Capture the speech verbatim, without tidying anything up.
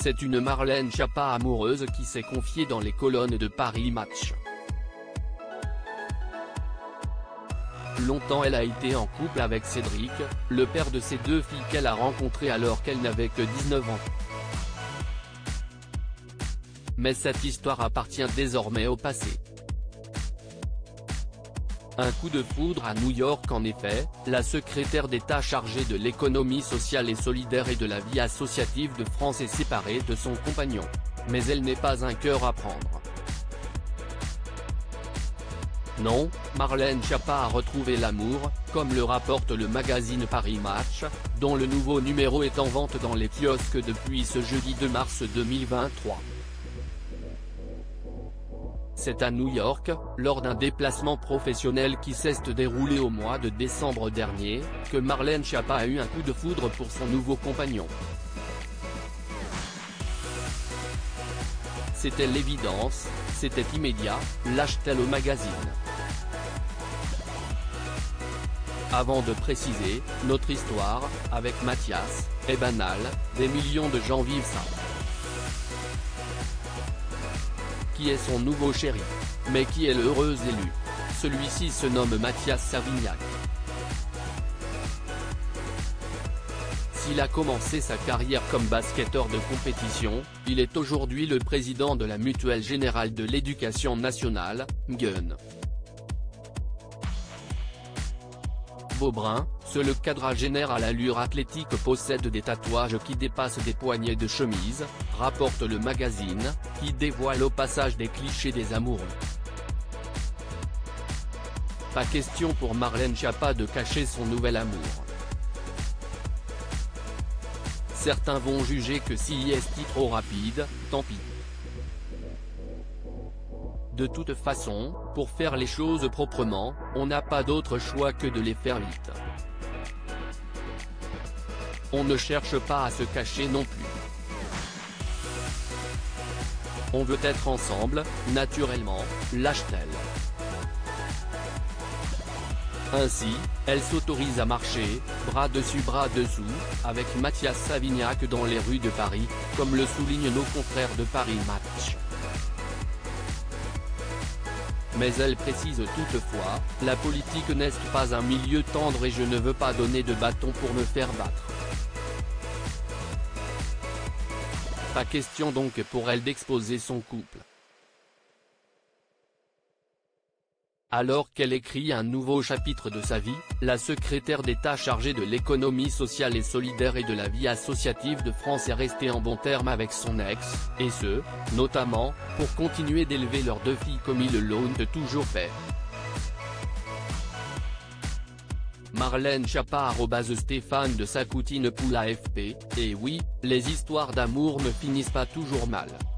c'est une Marlène Schiappa amoureuse qui s'est confiée dans les colonnes de Paris Match. Longtemps elle a été en couple avec Cédric, le père de ses deux filles qu'elle a rencontrées alors qu'elle n'avait que dix-neuf ans. Mais cette histoire appartient désormais au passé. Un coup de foudre à New York en effet, la secrétaire d'État chargée de l'économie sociale et solidaire et de la vie associative de France est séparée de son compagnon. Mais elle n'est pas un cœur à prendre. Non, Marlène Schiappa a retrouvé l'amour, comme le rapporte le magazine Paris Match, dont le nouveau numéro est en vente dans les kiosques depuis ce jeudi deux mars deux mille vingt-trois. C'est à New York, lors d'un déplacement professionnel qui s'est déroulé au mois de décembre dernier, que Marlène Schiappa a eu un coup de foudre pour son nouveau compagnon. C'était l'évidence, c'était immédiat, lâche-t-elle au magazine. Avant de préciser, notre histoire, avec Mathias, est banale, des millions de gens vivent ça. Qui est son nouveau chéri? Mais qui est l'heureux élu? Celui-ci se nomme Mathias Savignac. S'il a commencé sa carrière comme basketteur de compétition, il est aujourd'hui le président de la Mutuelle Générale de l'Éducation Nationale, M G E N. Beaubrun, ce quadragénaire à l'allure athlétique possède des tatouages qui dépassent des poignets de chemise, rapporte le magazine, qui dévoile au passage des clichés des amoureux. Pas question pour Marlène Schiappa de cacher son nouvel amour. Certains vont juger que si est trop rapide, tant pis. De toute façon, pour faire les choses proprement, on n'a pas d'autre choix que de les faire vite. On ne cherche pas à se cacher non plus. On veut être ensemble, naturellement, lâche-t-elle. Ainsi, elle s'autorise à marcher, bras dessus bras dessous, avec Mathias Savignac dans les rues de Paris, comme le soulignent nos confrères de Paris Match. Mais elle précise toutefois, la politique n'est pas un milieu tendre et je ne veux pas donner de bâton pour me faire battre. Pas question donc pour elle d'exposer son couple. Alors qu'elle écrit un nouveau chapitre de sa vie, la secrétaire d'État chargée de l'économie sociale et solidaire et de la vie associative de France est restée en bons termes avec son ex, et ce, notamment, pour continuer d'élever leurs deux filles comme ils l'ont toujours fait. Marlène Schiappa arobase Stéphane de Sacoutine pour l'A F P, et oui, les histoires d'amour ne finissent pas toujours mal.